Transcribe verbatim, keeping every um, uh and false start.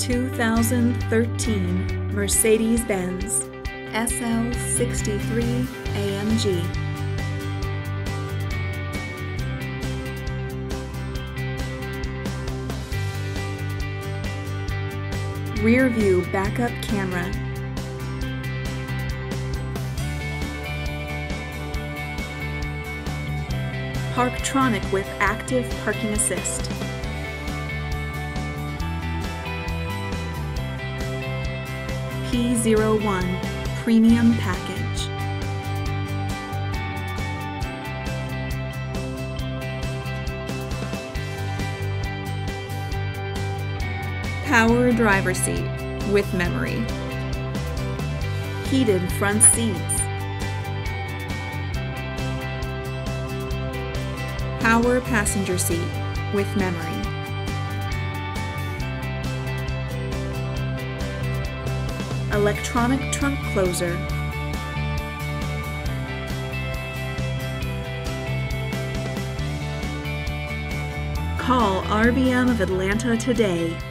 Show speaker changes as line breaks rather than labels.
two thousand thirteen Mercedes-Benz S L sixty-three A M G. Rear view backup camera. Parktronic with active parking assist. P zero one Premium Package. Power driver seat with memory. Heated front seats. Power passenger seat with memory. Electronic trunk closer. Call R B M of Atlanta today.